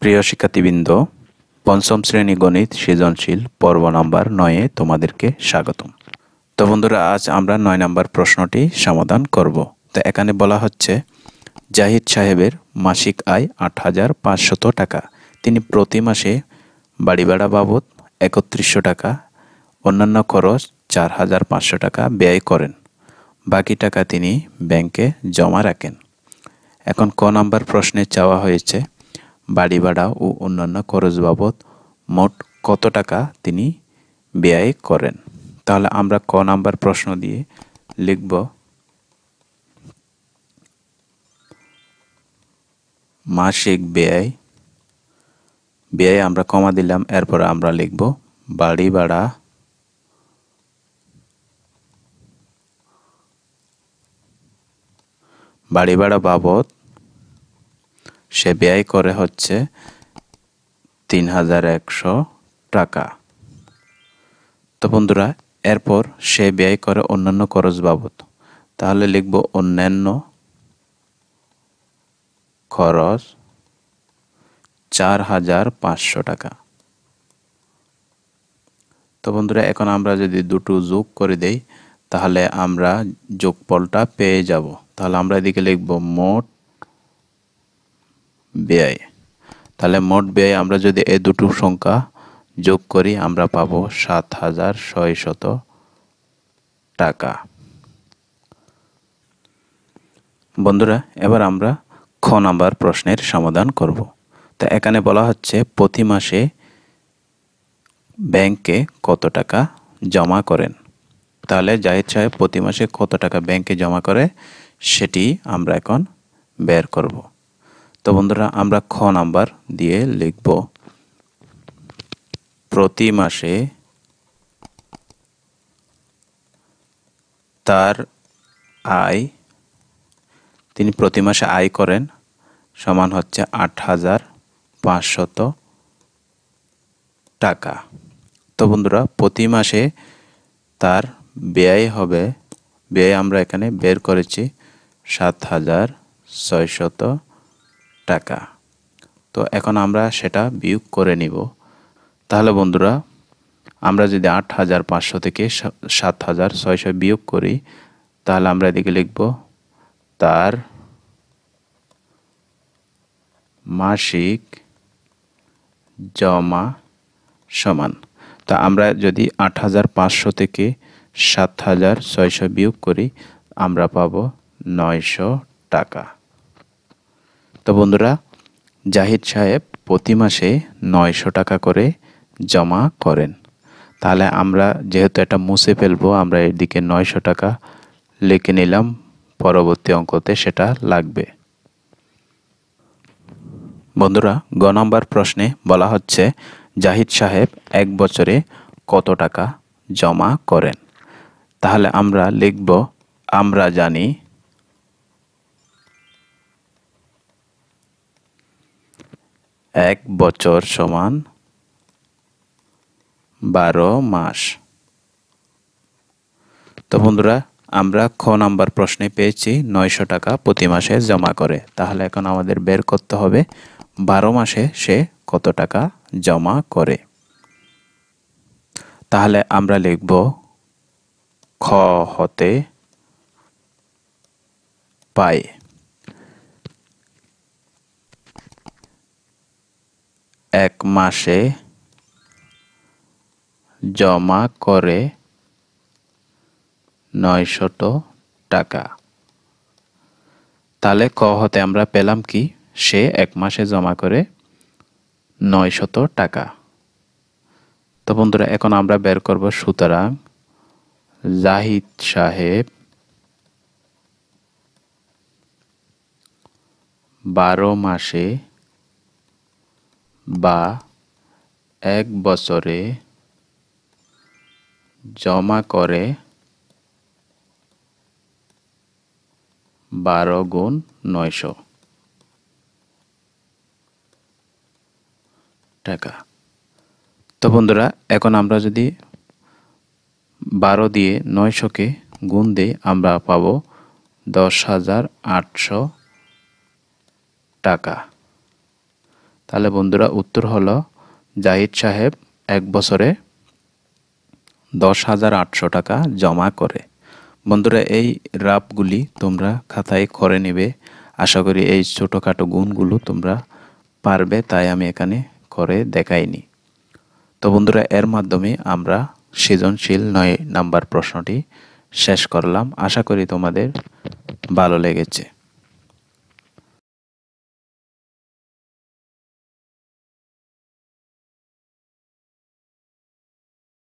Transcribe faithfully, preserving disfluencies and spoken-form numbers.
প্রিয় শিক্ষার্থীবৃন্দ, পঞ্চম শ্রেণী গণিত সৃজনশীল পর্ব নাম্বার নয়ে তোমাদেরকে স্বাগতম। তো বন্ধুরা, আজ আমরা নয় নম্বর প্রশ্নটি সমাধান করব। তো এখানে বলা হচ্ছে, জাহিদ সাহেবের মাসিক আয় আট হাজার পাঁচশত টাকা। তিনি প্রতি মাসে বাড়ি ভাড়া বাবদ একত্রিশশো টাকা, অন্যান্য খরচ চার হাজার পাঁচশো টাকা ব্যয় করেন। বাকি টাকা তিনি ব্যাংকে জমা রাখেন। এখন ক নাম্বার প্রশ্নে চাওয়া হয়েছে, বাড়ি ভাড়া ও অন্যান্য খরচ বাবদ মোট কত টাকা তিনি ব্যয় করেন। তাহলে আমরা ক নাম্বার প্রশ্ন দিয়ে লিখব, মাসিক ব্যয় ব্যয় আমরা কমা দিলাম, এরপর আমরা লিখব বাড়ি ভাড়া বাড়ি ভাড়া বাবদ সে ব্যয় করে হচ্ছে তিন হাজার একশো টাকা। তো বন্ধুরা, এরপর সে ব্যয় করে অন্যান্য খরচ বাবদ, তাহলে লিখব অন্যান্য খরচ চার হাজার পাঁচশো টাকা। তো বন্ধুরা, এখন আমরা যদি দুটো যোগ করে দেই তাহলে আমরা যোগফলটা পেয়ে যাব। তাহলে আমরা এদিকে লিখব মোট ব্যয়। তাহলে মোট ব্যয় আমরা যদি এই দুটো সংখ্যা যোগ করি আমরা পাবো সাত হাজার ছয়শত টাকা। বন্ধুরা, এবার আমরা খ নাম্বার প্রশ্নের সমাধান করব। তো এখানে বলা হচ্ছে, প্রতি মাসে ব্যাংকে কত টাকা জমা করেন। তাহলে জাহিদ সাহেব প্রতি মাসে কত টাকা ব্যাংকে জমা করে সেটি আমরা এখন বের করব। তো বন্ধুরা, আমরা খ নাম্বার দিয়ে লিখব, প্রতি মাসে তার আয়, তিনি প্রতি মাসে আয় করেন সমান হচ্ছে আট হাজার পাঁচশত টাকা। তো বন্ধুরা, প্রতি মাসে তার ব্যয় হবে, ব্যয় আমরা এখানে বের করেছি সাত হাজার ছয়শত টাকা। তো এখন আমরা সেটা বিয়োগ করে নিব। তাহলে বন্ধুরা, আমরা যদি আট হাজার পাঁচশো থেকে সাত হাজার ছয়শো বিয়োগ করি তাহলে আমরা এদিকে লিখব তার মাসিক জমা সমান। তা আমরা যদি আট হাজার পাঁচশো থেকে সাত হাজার ছয়শো বিয়োগ করি আমরা পাবো নয়শো টাকা। তো বন্ধুরা, জাহিদ সাহেব প্রতি মাসে নয়শো টাকা করে জমা করেন। তাহলে আমরা যেহেতু এটা মুছে ফেলবো, আমরা এদিকে নয়শো টাকা লিখে নিলাম, পরবর্তী অঙ্কতে সেটা লাগবে। বন্ধুরা, গ নম্বর প্রশ্নে বলা হচ্ছে, জাহিদ সাহেব এক বছরে কত টাকা জমা করেন। তাহলে আমরা লিখব, আমরা জানি এক বছর সমান বারো মাস। তো বন্ধুরা, আমরা খ নাম্বার প্রশ্নে পেয়েছি নয়শো টাকা প্রতি মাসে জমা করে। তাহলে এখন আমাদের বের করতে হবে বারো মাসে সে কত টাকা জমা করে। তাহলে আমরা লিখব খ হতে পাই এক মাসে জমা করে নয়শত টাকা। তাহলে ক হতে আমরা পেলাম কি, সে এক মাসে জমা করে নয়শত টাকা। তো বন্ধুরা, এখন আমরা বের করব, সুতরাং জাহিদ সাহেব বারো মাসে বা এক বছরে জমা করে বারো গুণ নয়শো টাকা। তো বন্ধুরা, এখন আমরা যদি বারো দিয়ে নয়শোকে গুণ দিই আমরা পাবো দশ হাজার আটশো টাকা। তাহলে বন্ধুরা উত্তর হলো জাহিদ সাহেব এক বছরে দশ হাজার আটশো টাকা জমা করে। বন্ধুরা এই রাবগুলি তোমরা খাতায় করে নেবে। আশা করি এই ছোটোখাটো গুণগুলো তোমরা পারবে, তাই আমি এখানে করে দেখাইনি। তো বন্ধুরা এর মাধ্যমে আমরা সৃজনশীল নয় নাম্বার প্রশ্নটি শেষ করলাম। আশা করি তোমাদের ভালো লেগেছে।